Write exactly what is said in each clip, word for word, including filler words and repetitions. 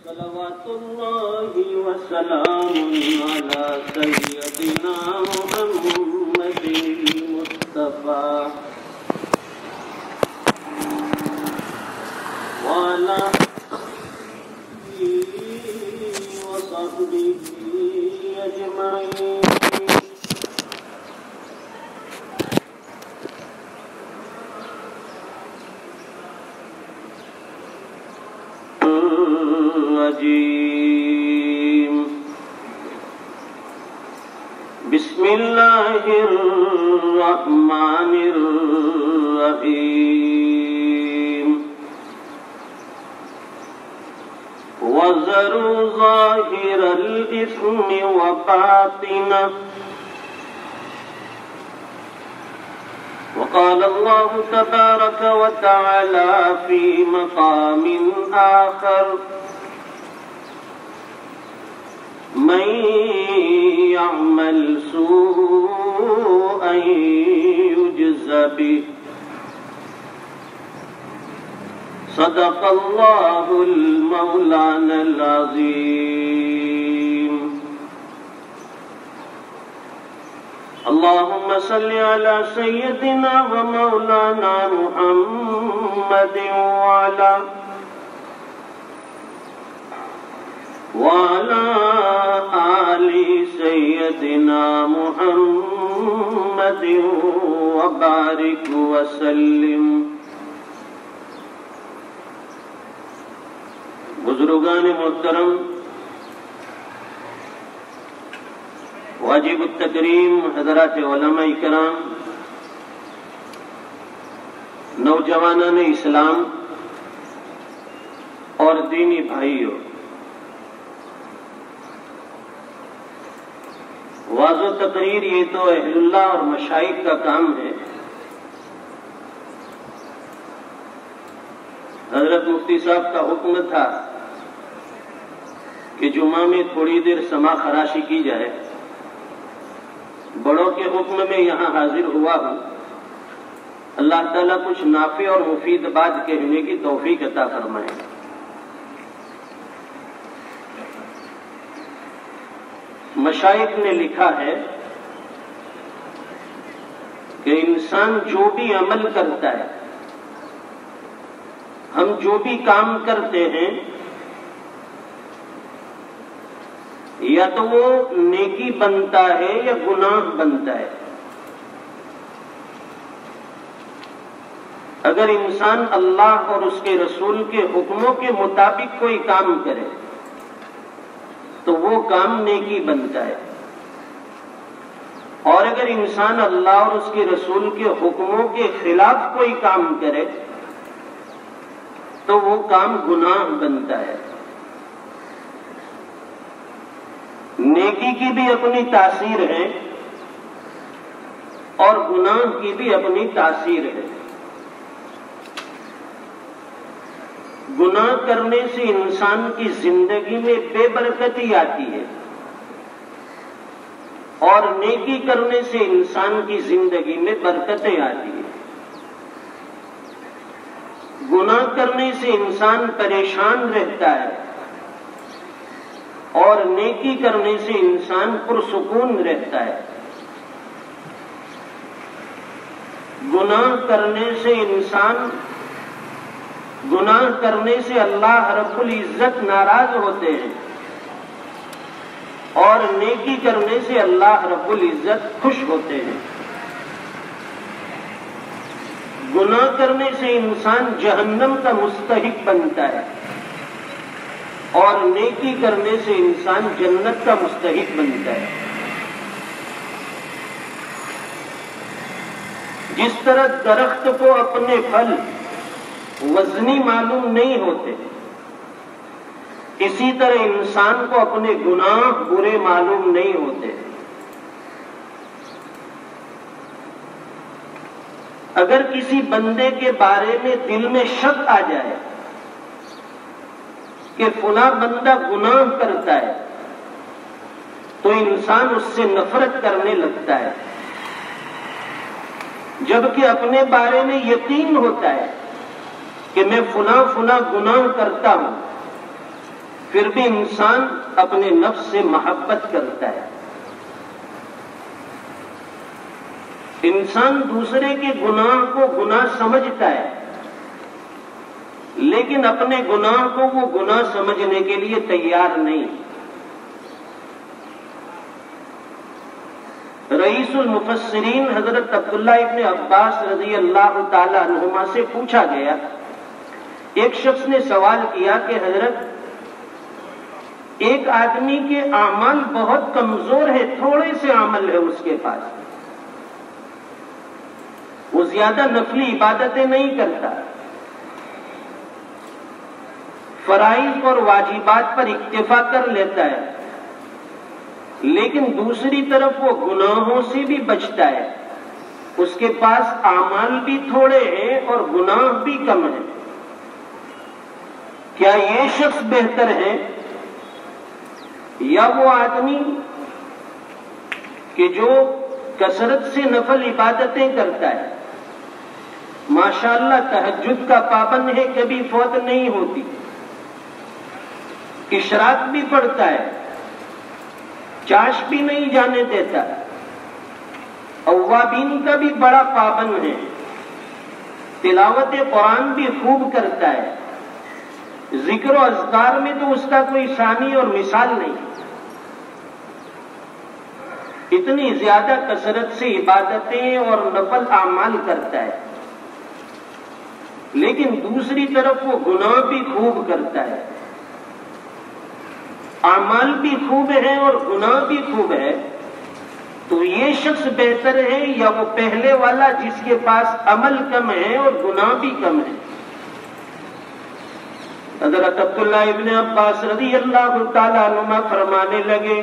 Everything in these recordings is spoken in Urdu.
صلوات الله وسلام على سيدنا محمد المصطفى وعلى آله وصحبه أجمعين. الرجيم. بسم الله الرحمن الرحيم. وذروا ظاهر الإثم وباطنه. وقال الله تبارك وتعالى في مقام آخر: من يعمل سوءا يجز به. صدق الله المولانا العظيم. اللهم صل على سيدنا ومولانا محمد وعلى وعلى آل سيدنا محمد وبارك وسلم. بزرگان محترم، واجب التکریم حضرات علماء کرام، نوجوانان اسلام اور دینی بھائیوں، واضح و تقریر یہ تو اہل اللہ اور مشائخ کا کام ہے. حضرت مفتی صاحب کا حکم تھا کہ جمعہ میں تھوڑی دیر سما خراشی کی جائے. بڑوں کے حکم میں یہاں حاضر ہوا ہوں. اللہ تعالیٰ کچھ نافع اور مفید بات کہنے کی توفیق عطا فرمائے. مشائخ نے لکھا ہے کہ انسان جو بھی عمل کرتا ہے، ہم جو بھی کام کرتے ہیں، یا تو وہ نیکی بنتا ہے یا گناہ بنتا ہے. اگر انسان اللہ اور اس کے رسول کے حکموں کے مطابق کوئی کام کرے تو وہ کام نیکی بنتا ہے، اور اگر انسان اللہ اور اس کے رسول کے حکموں کے خلاف کوئی کام کرے تو وہ کام گناہ بنتا ہے. نیکی کی بھی اپنی تاثیر ہے اور گناہ کی بھی اپنی تاثیر ہے. گناہ کرنے سے انسان کی زندگی میں بے برکتی آتی ہے، اور نیکی کرنے سے انسان کی زندگی میں برکتیں آتی ہیں. گناہ کرنے سے انسان پریشان رہتا ہے، اور نیکی کرنے سے انسان پرسکون رہتا ہے. گناہ کرنے سے انسان گناہ کرنے سے اللہ رب العزت ناراض ہوتے ہیں، اور نیکی کرنے سے اللہ رب العزت خوش ہوتے ہیں. گناہ کرنے سے انسان جہنم کا مستحق بنتا ہے، اور نیکی کرنے سے انسان جنت کا مستحق بنتا ہے. جس طرح درخت کو اپنے پھل وزنی معلوم نہیں ہوتے، اسی طرح انسان کو اپنے گناہ برے معلوم نہیں ہوتے. اگر کسی بندے کے بارے میں دل میں شک آ جائے کہ فلاں بندہ گناہ کرتا ہے تو انسان اس سے نفرت کرنے لگتا ہے. جبکہ اپنے بارے میں یقین ہوتا ہے کہ میں فلاں فلاں گناہ کرتا ہوں، پھر بھی انسان اپنے نفس سے محبت کرتا ہے. انسان دوسرے کے گناہ کو گناہ سمجھتا ہے، لیکن اپنے گناہ کو وہ گناہ سمجھنے کے لیے تیار نہیں. رئیس المفسرین حضرت عبداللہ ابن عباس رضی اللہ تعالی عنہما سے پوچھا گیا، ایک شخص نے سوال کیا کہ حضرت ایک آدمی کے اعمال بہت کمزور ہے، تھوڑے سے عمل ہے اس کے پاس، وہ زیادہ نفلی عبادتیں نہیں کرتا، فرائض اور واجبات پر اکتفا کر لیتا ہے، لیکن دوسری طرف وہ گناہوں سے بھی بچتا ہے، اس کے پاس اعمال بھی تھوڑے ہیں اور گناہ بھی کم ہیں. کیا یہ شخص بہتر ہے یا وہ آدمی کہ جو کثرت سے نفل عبادتیں کرتا ہے، ماشاءاللہ تہجد کا پابند ہے، کبھی فوت نہیں ہوتی، اشراق بھی پڑھتا ہے، چاش بھی نہیں جانے دیتا، اوابین کا بھی بڑا پابند ہے، تلاوت قرآن بھی خوب کرتا ہے، ذکر و اذکار میں تو اس کا کوئی ثانی اور مثال نہیں، اتنی زیادہ کثرت سے عبادتیں اور نفل اعمال کرتا ہے، لیکن دوسری طرف وہ گناہ بھی خوب کرتا ہے، اعمال بھی خوب ہیں اور گناہ بھی خوب ہے. تو یہ شخص بہتر ہے یا وہ پہلے والا جس کے پاس عمل کم ہے اور گناہ بھی کم ہے؟ حضرت عبداللہ ابن عباس رضی اللہ تعالیٰ عنہما فرمانے لگے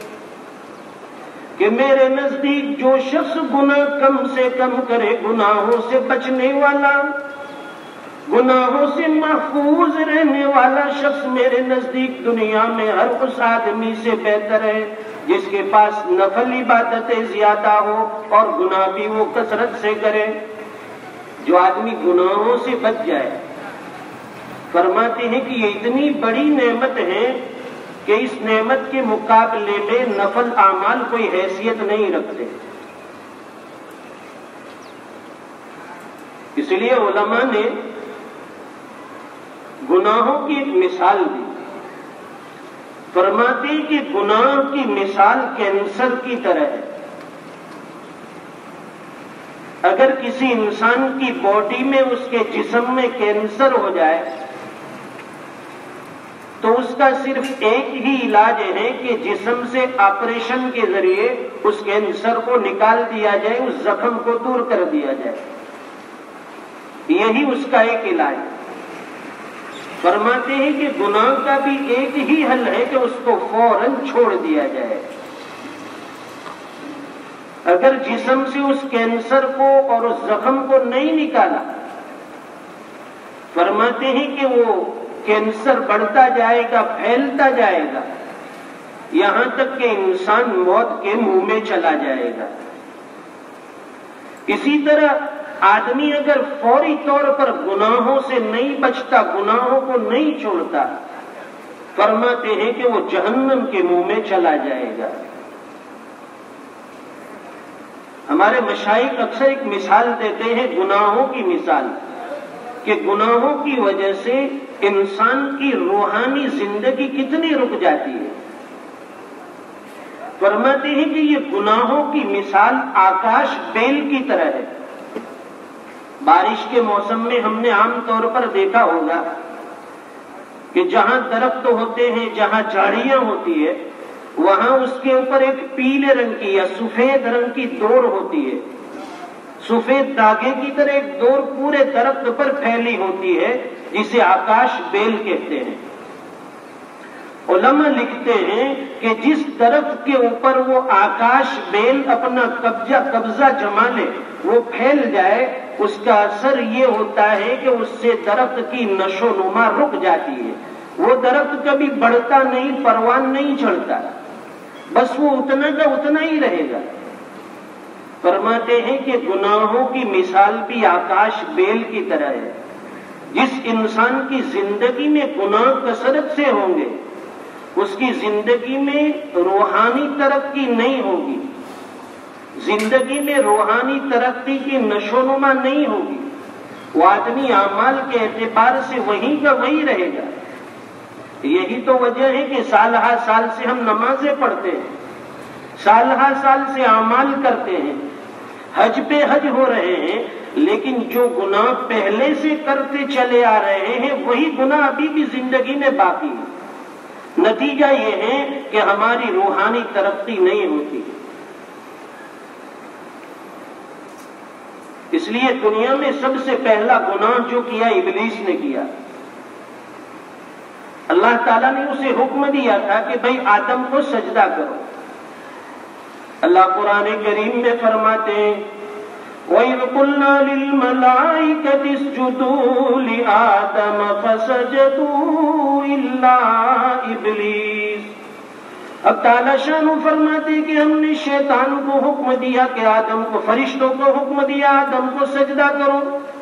کہ میرے نزدیک جو شخص گناہ کم سے کم کرے، گناہوں سے بچنے والا، گناہوں سے محفوظ رہنے والا شخص میرے نزدیک دنیا میں ہر اس آدمی سے بہتر ہے جس کے پاس نفل عبادتیں زیادہ ہو اور گناہ بھی وہ کثرت سے کرے. جو آدمی گناہوں سے بچ جائے، فرماتے ہیں کہ یہ اتنی بڑی نعمت ہے کہ اس نعمت کے مقابلے میں نفل اعمال کوئی حیثیت نہیں رکھتے. اس لیے علماء نے گناہوں کی ایک مثال دی، فرماتے کہ گناہ کی مثال کینسر کی طرح ہے. اگر کسی انسان کی باڈی میں، اس کے جسم میں کینسر ہو جائے تو اس کا صرف ایک ہی علاج ہے کہ جسم سے آپریشن کے ذریعے اس کینسر کو نکال دیا جائے، اس زخم کو دور کر دیا جائے، یہی اس کا ایک علاج. فرماتے ہیں کہ گناہ کا بھی ایک ہی حل ہے کہ اس کو فوراً چھوڑ دیا جائے. اگر جسم سے اس کینسر کو اور اس زخم کو نہیں نکالا، فرماتے ہیں کہ وہ کینسر بڑھتا جائے گا، پھیلتا جائے گا، یہاں تک کہ انسان موت کے منہ میں چلا جائے گا. اسی طرح آدمی اگر فوری طور پر گناہوں سے نہیں بچتا، گناہوں کو نہیں چھوڑتا، فرماتے ہیں کہ وہ جہنم کے منہ میں چلا جائے گا. ہمارے مشائخ اکثر ایک مثال دیتے ہیں گناہوں کی مثال، کہ گناہوں کی وجہ سے انسان کی روحانی زندگی کتنی رک جاتی ہے. فرماتے ہیں کہ یہ گناہوں کی مثال آکاش بیل کی طرح ہے. بارش کے موسم میں ہم نے عام طور پر دیکھا ہوگا کہ جہاں درخت ہوتے ہیں، جہاں جھاڑیاں ہوتی ہے، وہاں اس کے اوپر ایک پیلے رنگ کی یا سفید رنگ کی ڈور ہوتی ہے، سفید داغے کی طرح ایک ڈور پورے درخت پر پھیلی ہوتی ہے، جسے آکاش بیل کہتے ہیں. علماء لکھتے ہیں کہ جس درخت کے اوپر وہ آکاش بیل اپنا قبضہ قبضہ جما لے، وہ پھیل جائے، اس کا اثر یہ ہوتا ہے کہ اس سے درخت کی نشو و نما رک جاتی ہے. وہ درخت کبھی بڑھتا نہیں، پروان نہیں چڑھتا، بس وہ اتنا کا اتنا ہی رہے گا. فرماتے ہیں کہ گناہوں کی مثال بھی آکاش بیل کی طرح ہے. جس انسان کی زندگی میں گناہ کثرت سے ہوں گے، اس کی زندگی میں روحانی ترقی نہیں ہوگی، زندگی میں روحانی ترقی کی نشو نما نہیں ہوگی، وہ آدمی اعمال کے اعتبار سے وہیں کا وہی رہے گا۔ یہی تو وجہ ہے کہ سال ہر سال سے ہم نمازیں پڑھتے ہیں، سال ہر سال سے اعمال کرتے ہیں، حج پہ حج ہو رہے ہیں، لیکن جو گناہ پہلے سے کرتے چلے آ رہے ہیں وہی گناہ ابھی بھی زندگی میں باقی ہے۔ نتیجہ یہ ہے کہ ہماری روحانی ترقی نہیں ہوتی۔ اس لیے دنیا میں سب سے پہلا گناہ جو کیا ابلیس نے کیا۔ اللہ تعالیٰ نے اسے حکم دیا تھا کہ بھئی آدم کو سجدہ کرو۔ اللہ قرآن کریم میں فرماتے ہیں وَإِذْ قُلْنَا لِلْمَلَائِكَةِ اسْجُدُوا لِآدَمَ فَسَجَدُوا إِلَّا إِبْلِيسَ۔ اب تعالیٰ شان فرماتے کہ ہم نے شیطان کو حکم دیا کہ آدم کو، فرشتوں کو حکم دیا آدم کو سجدہ کرو،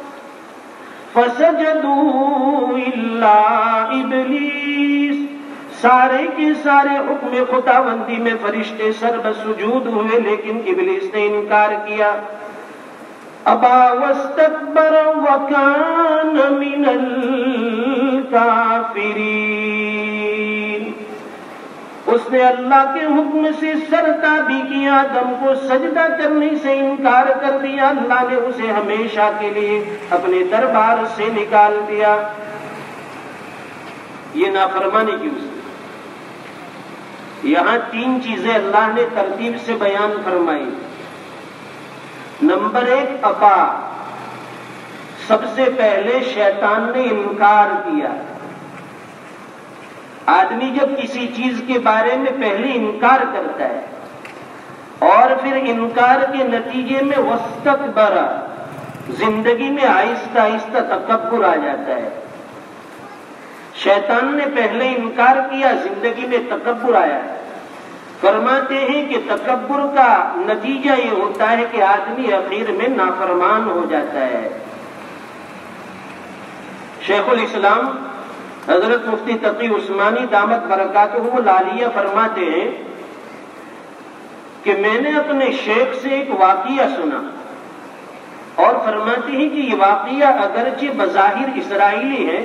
فَسَجَدُوا إِلَّا إِبْلِيسَ، سارے کے سارے حکم خداوندی میں فرشتے سر بسجود ہوئے، لیکن ابلیس نے انکار کیا۔ ابا واستکبر وکان من الکافرین، اس نے اللہ کے حکم سے سرتابی کیا، آدم کو سجدہ کرنے سے انکار کر دیا، اللہ نے اسے ہمیشہ کے لیے اپنے دربار سے نکال دیا۔ یہ نافرمانی کی اس یہاں تین چیزیں اللہ نے ترتیب سے بیان فرمائی۔ نمبر ایک ابا، سب سے پہلے شیطان نے انکار کیا۔ آدمی جب کسی چیز کے بارے میں پہلے انکار کرتا ہے اور پھر انکار کے نتیجے میں واستکبر، زندگی میں آہستہ آہستہ تکبر آ جاتا ہے۔ شیطان نے پہلے انکار کیا، زندگی میں تکبر آیا۔ فرماتے ہیں کہ تکبر کا نتیجہ یہ ہوتا ہے کہ آدمی اخیر میں نافرمان ہو جاتا ہے۔ شیخ الاسلام حضرت مفتی تقی عثمانی دامت برکاتہ العالیہ فرماتے ہیں کہ میں نے اپنے شیخ سے ایک واقعہ سنا، اور فرماتے ہیں کہ یہ واقعہ اگرچہ بظاہر اسرائیلی ہے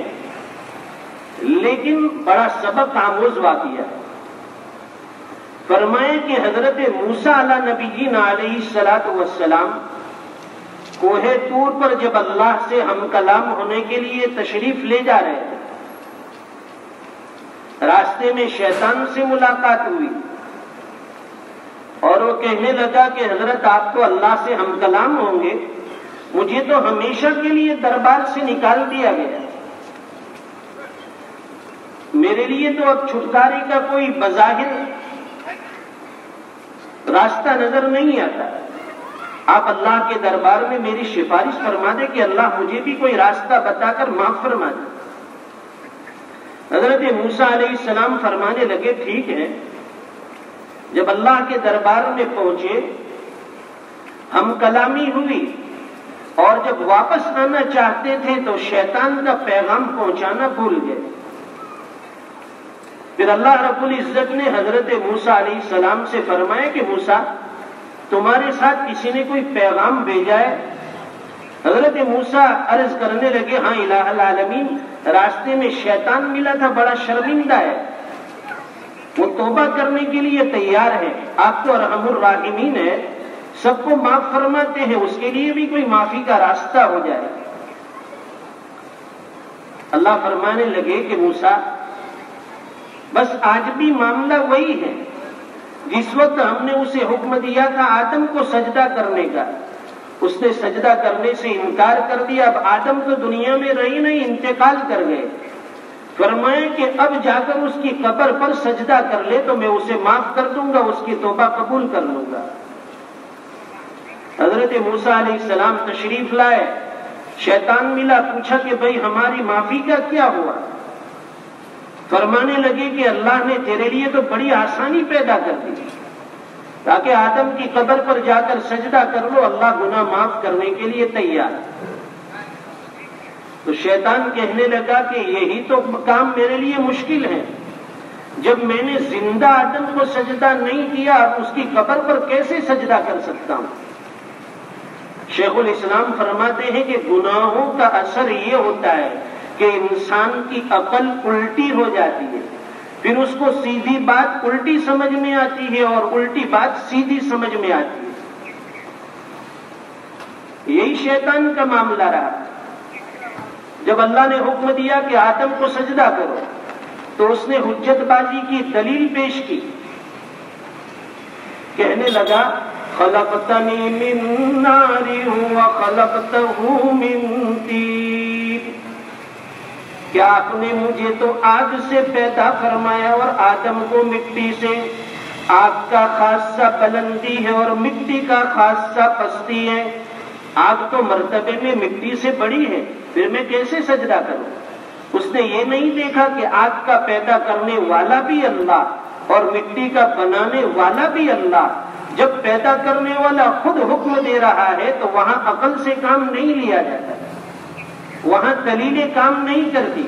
لیکن بڑا سبق آموز واقعہ ہے۔ فرمائے کہ حضرت موسیٰ علیہ نبیین علیہ الصلوۃ والسلام کوہ طور پر جب اللہ سے ہم کلام ہونے کے لیے تشریف لے جا رہے تھے، راستے میں شیطان سے ملاقات ہوئی اور وہ کہنے لگا کہ حضرت آپ تو اللہ سے ہم کلام ہوں گے، مجھے تو ہمیشہ کے لیے دربار سے نکال دیا گیا، میرے لیے تو اب چھٹکارے کا کوئی بظاہر راستہ نظر نہیں آتا، آپ اللہ کے دربار میں میری سفارش فرما دیں کہ اللہ مجھے بھی کوئی راستہ بتا کر معاف فرما دے۔ حضرت موسیٰ علیہ السلام فرمانے لگے ٹھیک ہے۔ جب اللہ کے دربار میں پہنچے، ہم کلامی ہوئی، اور جب واپس آنا چاہتے تھے تو شیطان کا پیغام پہنچانا بھول گئے۔ پھر اللہ رب العزت نے حضرت موسیٰ علیہ السلام سے فرمایا کہ موسیٰ تمہارے ساتھ کسی نے کوئی پیغام بھیجا ہے؟ حضرت موسیٰ عرض کرنے لگے ہاں الہ العالمین، راستے میں شیطان ملا تھا، بڑا شرمندہ ہے، وہ توبہ کرنے کے لیے تیار ہے، آپ تو ارحم الراحمین ہے، سب کو معاف فرماتے ہیں، اس کے لیے بھی کوئی معافی کا راستہ ہو جائے۔ اللہ فرمانے لگے کہ موسیٰ بس آج بھی معاملہ وہی ہے، جس وقت ہم نے اسے حکم دیا تھا آدم کو سجدہ کرنے کا، اس نے سجدہ کرنے سے انکار کر دیا، اب آدم تو دنیا میں رہی نہیں، انتقال کر گئے۔ فرمائے کہ اب جا کر اس کی قبر پر سجدہ کر لے تو میں اسے معاف کر دوں گا، اس کی توبہ قبول کر لوں گا۔ حضرت موسیٰ علیہ السلام تشریف لائے، شیطان ملا، پوچھا کہ بھئی ہماری معافی کا کیا ہوا؟ فرمانے لگے کہ اللہ نے تیرے لیے تو بڑی آسانی پیدا کر دی، تاکہ آدم کی قبر پر جا کر سجدہ کر لو، اللہ گناہ معاف کرنے کے لیے تیار۔ تو شیطان کہنے لگا کہ یہی تو کام میرے لیے مشکل ہے، جب میں نے زندہ آدم کو سجدہ نہیں کیا اب اس کی قبر پر کیسے سجدہ کر سکتا ہوں؟ شیخ الاسلام فرماتے ہیں کہ گناہوں کا اثر یہ ہوتا ہے کہ انسان کی عقل الٹی ہو جاتی ہے، پھر اس کو سیدھی بات الٹی سمجھ میں آتی ہے اور الٹی بات سیدھی سمجھ میں آتی ہے۔ یہی شیطان کا معاملہ رہا۔ جب اللہ نے حکم دیا کہ آدم کو سجدہ کرو تو اس نے حجت بازی کی دلیل پیش کی، کہنے لگا خلقتنی من نار وخلقتہ من طین، کیا آپ نے مجھے تو آگ سے پیدا فرمایا اور آدم کو مٹی سے؟ آگ کا خاصہ بلندی ہے اور مٹی کا خاصہ پستی ہے، آگ تو مرتبے میں مٹی سے بڑی ہے، پھر میں کیسے سجدہ کروں؟ اس نے یہ نہیں دیکھا کہ آگ کا پیدا کرنے والا بھی اللہ اور مٹی کا بنانے والا بھی اللہ۔ جب پیدا کرنے والا خود حکم دے رہا ہے تو وہاں عقل سے کام نہیں لیا جاتا، وہاں دلیلیں کام نہیں کرتی۔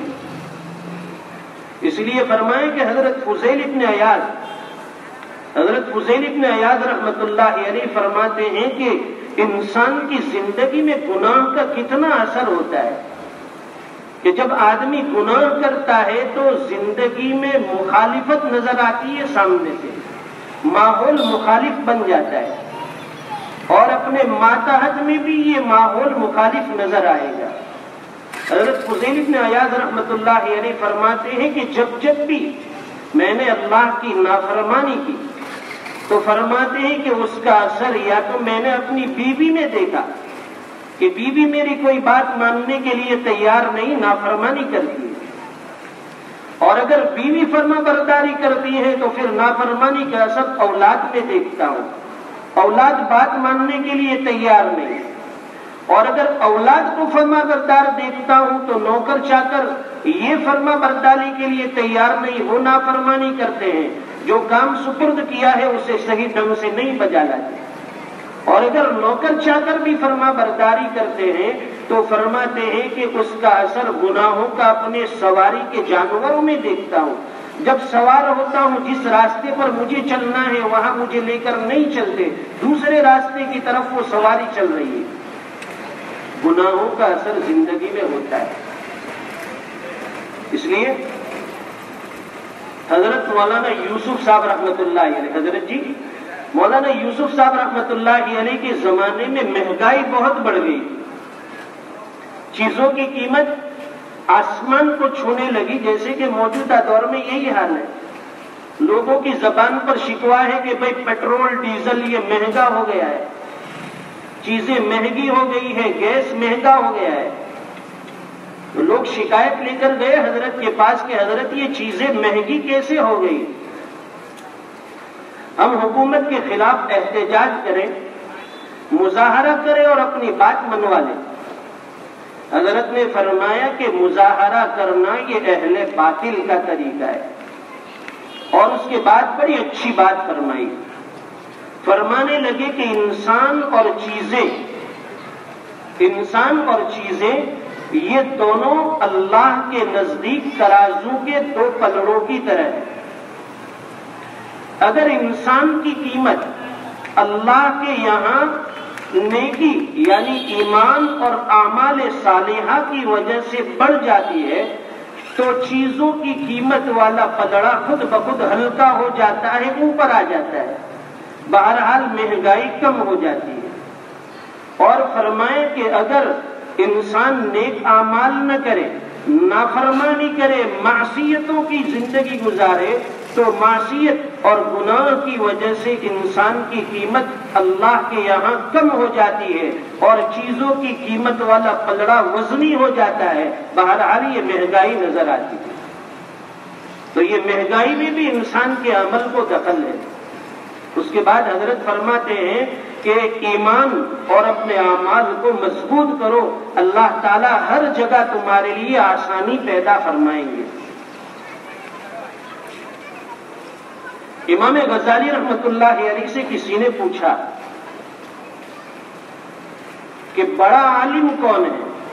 اس لیے فرمائے کہ حضرت فضیل ابن عیاض حضرت فضیل ابن عیاض رحمت اللہ علیہ فرماتے ہیں کہ انسان کی زندگی میں گناہ کا کتنا اثر ہوتا ہے کہ جب آدمی گناہ کرتا ہے تو زندگی میں مخالفت نظر آتی ہے، سامنے سے ماحول مخالف بن جاتا ہے اور اپنے ماتحت میں بھی یہ ماحول مخالف نظر آئے گا۔ حضرت فضیل ابن عیاض رحمت اللہ علیہ فرماتے ہیں کہ جب جب بھی میں نے اللہ کی نافرمانی کی تو فرماتے ہیں کہ اس کا اثر یا تو میں نے اپنی بیوی میں دیکھا کہ بیوی میری کوئی بات ماننے کے لیے تیار نہیں، نافرمانی کرتی ہے، اور اگر بیوی فرما برداری کرتی ہے تو پھر نافرمانی کا اثر اولاد میں دیکھتا ہوں، اولاد بات ماننے کے لیے تیار نہیں، اور اگر اولاد کو فرما بردار دیکھتا ہوں تو نوکر چاکر یہ فرما برداری کے لیے تیار نہیں، وہ نافرمانی کرتے ہیں، جو کام سپرد کیا ہے اسے صحیح ڈھنگ سے نہیں بجا لاتے، اور اگر نوکر چاکر بھی فرما برداری کرتے ہیں تو فرماتے ہیں کہ اس کا اثر گناہوں کا اپنے سواری کے جانوروں میں دیکھتا ہوں۔ جب سوار ہوتا ہوں جس راستے پر مجھے چلنا ہے وہاں مجھے لے کر نہیں چلتے، دوسرے راستے کی طرف وہ سواری چل رہی ہے۔ گناہوں کا اثر زندگی میں ہوتا ہے۔ اس لیے حضرت مولانا یوسف صاحب رحمت اللہ علیہ حضرت جی مولانا یوسف صاحب رحمت اللہ علیہ کے زمانے میں مہنگائی بہت بڑھ گئی، چیزوں کی قیمت آسمان کو چھونے لگی، جیسے کہ موجودہ دور میں یہی حال ہے۔ لوگوں کی زبان پر شکوا ہے کہ بھئی پیٹرول ڈیزل یہ مہنگا ہو گیا ہے، چیزیں مہنگی ہو گئی ہے، گیس مہنگا ہو گیا ہے۔ تو لوگ شکایت لے کر گئے حضرت کے پاس کہ حضرت یہ چیزیں مہنگی کیسے ہو گئی، ہم حکومت کے خلاف احتجاج کریں، مظاہرہ کریں اور اپنی بات منوا لیں۔ حضرت نے فرمایا کہ مظاہرہ کرنا یہ اہل باطل کا طریقہ ہے، اور اس کے بعد بڑی اچھی بات فرمائی، فرمانے لگے کہ انسان اور چیزیں انسان اور چیزیں یہ دونوں اللہ کے نزدیک ترازو کے دو پلڑوں کی طرح ہیں۔ اگر انسان کی قیمت اللہ کے یہاں نیکی یعنی ایمان اور اعمال صالحہ کی وجہ سے بڑھ جاتی ہے تو چیزوں کی قیمت والا پلڑا خود بخود ہلکا ہو جاتا ہے، اوپر آ جاتا ہے، بہرحال مہنگائی کم ہو جاتی ہے۔ اور فرمائے کہ اگر انسان نیک اعمال نہ کرے، نافرمانی کرے، معصیتوں کی زندگی گزارے تو معصیت اور گناہ کی وجہ سے انسان کی قیمت اللہ کے یہاں کم ہو جاتی ہے اور چیزوں کی قیمت والا پلڑا وزنی ہو جاتا ہے، بہرحال یہ مہنگائی نظر آتی ہے۔ تو یہ مہنگائی میں بھی انسان کے عمل کو دخل ہے۔ اس کے بعد حضرت فرماتے ہیں کہ ایمان اور اپنے اعمال کو مضبوط کرو، اللہ تعالیٰ ہر جگہ تمہارے لیے آسانی پیدا فرمائیں گے۔ امام غزالی رحمت اللہ علیہ سے کسی نے پوچھا کہ بڑا عالم کون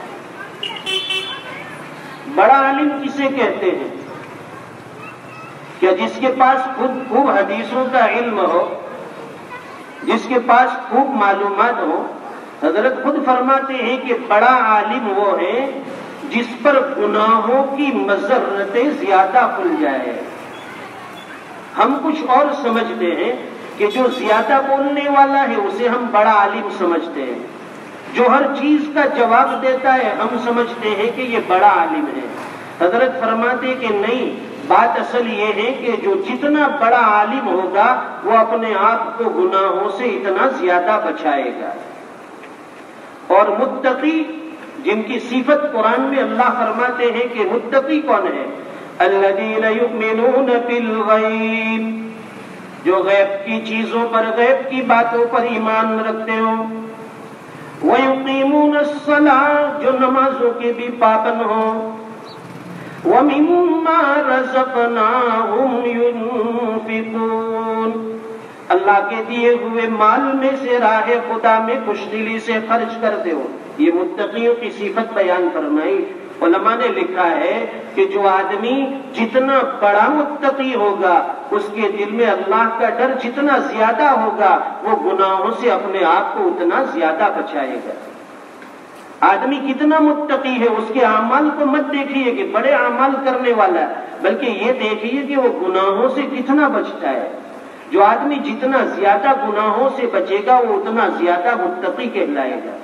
ہے، بڑا عالم کسے کہتے ہیں؟ کیا جس کے پاس خود خوب حدیثوں کا علم ہو، جس کے پاس خوب معلومات ہو، حضرت خود فرماتے ہیں کہ بڑا عالم وہ ہے جس پر گناہوں کی مضرتیں زیادہ کھل جائے۔ ہم کچھ اور سمجھتے ہیں کہ جو زیادہ بولنے والا ہے اسے ہم بڑا عالم سمجھتے ہیں، جو ہر چیز کا جواب دیتا ہے ہم سمجھتے ہیں کہ یہ بڑا عالم ہے۔ حضرت فرماتے کہ نہیں، بات اصل یہ ہے کہ جو جتنا بڑا عالم ہوگا وہ اپنے آپ کو گناہوں سے اتنا زیادہ بچائے گا۔ اور متقی جن کی صفت قرآن میں اللہ فرماتے ہیں کہ متقی کون ہے؟ الذین یؤمنون بالغیب، جو غیب کی چیزوں پر، غیب کی باتوں پر ایمان رکھتے ہوں۔ وَيُقِيمُونَ الصَّلَاةَ، جو نمازوں کے بھی پابند ہوں۔ وَمِمَّا رَزَقْنَاهُمْ يُنْفِقُونَ، اللہ کے دیے ہوئے مال میں سے راہ خدا میں خوش دلی سے خرچ کرتے ہو۔ یہ متقیوں کی صفت بیان فرمائی۔ علماء نے لکھا ہے کہ جو آدمی جتنا بڑا متقی ہوگا اس کے دل میں اللہ کا ڈر جتنا زیادہ ہوگا وہ گناہوں سے اپنے آپ کو اتنا زیادہ بچائے گا۔ آدمی کتنا متقی ہے اس کے اعمال کو مت دیکھیے کہ بڑے اعمال کرنے والا ہے، بلکہ یہ دیکھیے کہ وہ گناہوں سے کتنا بچتا ہے۔ جو آدمی جتنا زیادہ گناہوں سے بچے گا وہ اتنا زیادہ متقی کہلائے گا۔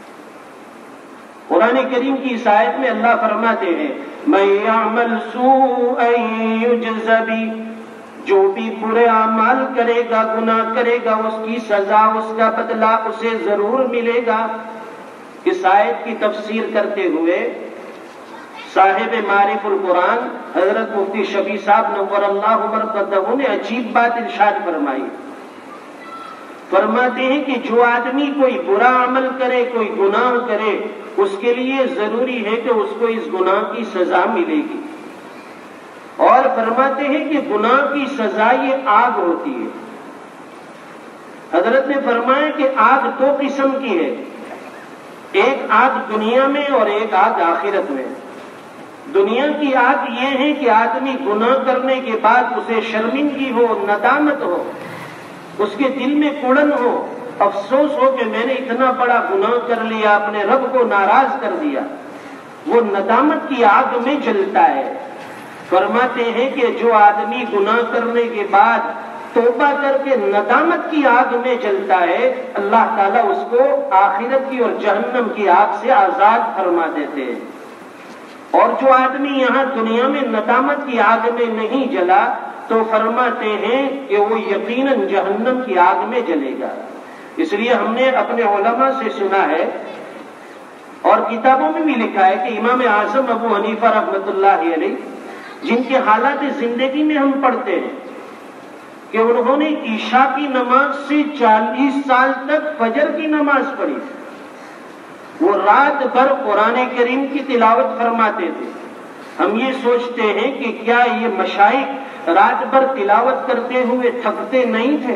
قرآن کریم کی اس آیت میں اللہ فرماتے ہیں مَن يَعْمَلْ سُوءًا يُجْزَ بِهِ، جو بھی برے اعمال کرے گا، گناہ کرے گا، اس کی سزا، اس کا بدلہ اسے ضرور ملے گا۔ اس آیت کی تفسیر کرتے ہوئے صاحب معارف القرآن حضرت مفتی شفیع صاحب نور اللہ مرقدہ نے عجیب بات ارشاد فرمائی۔ فرماتے ہیں کہ جو آدمی کوئی برا عمل کرے، کوئی گناہ کرے، اس کے لیے ضروری ہے کہ اس کو اس گناہ کی سزا ملے گی۔ اور فرماتے ہیں کہ گناہ کی سزا یہ آگ ہوتی ہے۔ حضرت نے فرمایا کہ آگ دو قسم کی ہے، ایک آگ دنیا میں اور ایک آگ آخرت میں۔ دنیا کی آگ یہ ہے کہ آدمی گناہ کرنے کے بعد اسے شرمندگی ہو، ندامت ہو، اس کے دل میں کڑن ہو، افسوس ہو کہ میں نے اتنا بڑا گناہ کر لیا، اپنے رب کو ناراض کر دیا، وہ ندامت کی آگ میں جلتا ہے۔ فرماتے ہیں کہ جو آدمی گناہ کرنے کے بعد توبہ کر کے ندامت کی آگ میں جلتا ہے، اللہ تعالیٰ اس کو آخرت کی اور جہنم کی آگ سے آزاد فرما دیتے ہیں۔ اور جو آدمی یہاں دنیا میں ندامت کی آگ میں نہیں جلا تو فرماتے ہیں کہ وہ یقیناً جہنم کی آگ میں جلے گا۔ اس لیے ہم نے اپنے علماء سے سنا ہے اور کتابوں میں بھی لکھا ہے کہ امام اعظم ابو حنیفہ رحمۃ اللہ علیہ، جن کے حالات زندگی میں ہم پڑھتے ہیں کہ انہوں نے عشاء کی نماز سے چالیس سال تک فجر کی نماز پڑھی، وہ رات بھر قرآن کریم کی تلاوت فرماتے تھے۔ ہم یہ سوچتے ہیں کہ کیا یہ مشائخ رات بھر تلاوت کرتے ہوئے تھکتے نہیں تھے؟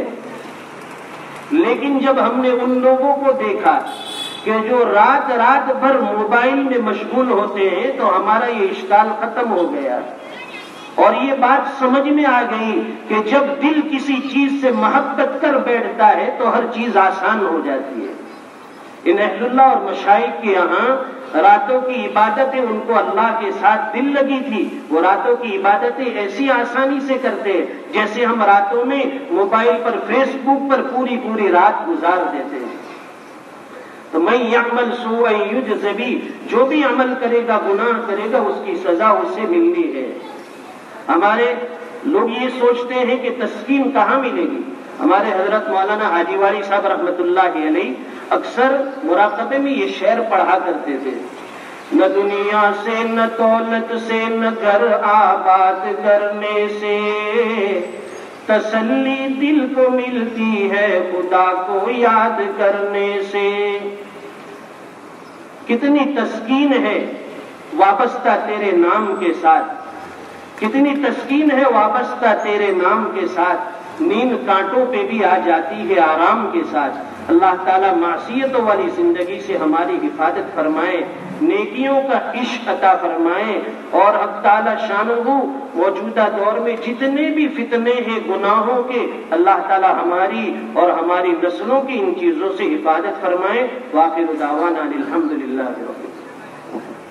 لیکن جب ہم نے ان لوگوں کو دیکھا کہ جو رات رات بھر موبائل میں مشغول ہوتے ہیں تو ہمارا یہ اشکال ختم ہو گیا، اور یہ بات سمجھ میں آ گئی کہ جب دل کسی چیز سے محبت کر بیٹھتا ہے تو ہر چیز آسان ہو جاتی ہے۔ ان اہل اللہ اور مشائخ کے یہاں راتوں کی عبادتیں ان کو اللہ کے ساتھ دل لگی تھی، وہ راتوں کی عبادتیں ایسی آسانی سے کرتے جیسے ہم راتوں میں موبائل پر، فیس بک پر پوری پوری رات گزار دیتے ہیں۔ تو من یعمل سوءا یجز بہ، جو بھی عمل کرے گا، گناہ کرے گا، اس کی سزا اسے ملنی ہے۔ ہمارے لوگ یہ سوچتے ہیں کہ تسکین کہاں ملے گی۔ ہمارے حضرت مولانا حاجی والی صاحب رحمۃ اللہ علیہ اکثر مراقبے میں یہ شعر پڑھا کرتے تھے، نہ دنیا سے، نہ دولت سے، نہ گھر آباد کرنے سے تسلی دل کو ملتی ہے خدا کو یاد کرنے سے۔ کتنی تسکین ہے وابستہ تیرے نام کے ساتھ، کتنی تسکین ہے وابستہ تیرے نام کے ساتھ، نیند کانٹوں پہ بھی آ جاتی ہے آرام کے ساتھ۔ اللہ تعالیٰ معصیتوں والی زندگی سے ہماری حفاظت فرمائے، نیکیوں کا عشق عطا فرمائے، اور حق تعالیٰ شانہ موجودہ دور میں جتنے بھی فتنے ہیں گناہوں کے، اللہ تعالیٰ ہماری اور ہماری نسلوں کی ان چیزوں سے حفاظت فرمائے۔ وآخر دعوانا الحمدللہ رب العالمین۔